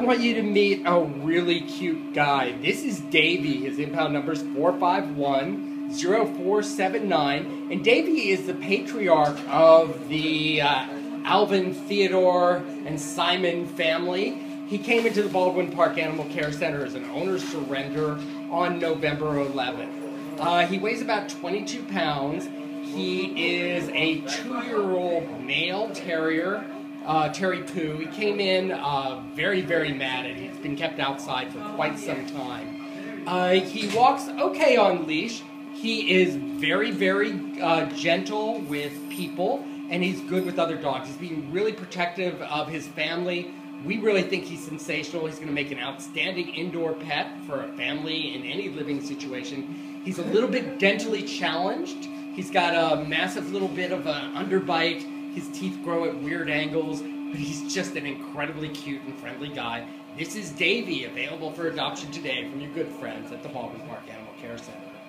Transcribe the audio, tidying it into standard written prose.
want you to meet a really cute guy. This is Davy. His impound number is 4510479. And Davy is the patriarch of the Alvin, Theodore, and Simon family. He came into the Baldwin Park Animal Care Center as an owner's surrender on November 11th. He weighs about 22 pounds. He is a 2-year-old male terrier, Terripoo. He came in very, very mad at it. He's been kept outside for quite some time. He walks okay on leash. He is very, very gentle with people, and he's good with other dogs. He's being really protective of his family. We really think he's sensational. He's going to make an outstanding indoor pet for a family in any living situation. He's a little bit dentally challenged. He's got a massive little bit of an underbite. His teeth grow at weird angles, but he's just an incredibly cute and friendly guy. This is Davy, available for adoption today from your good friends at the Baldwin Park Animal Care Center.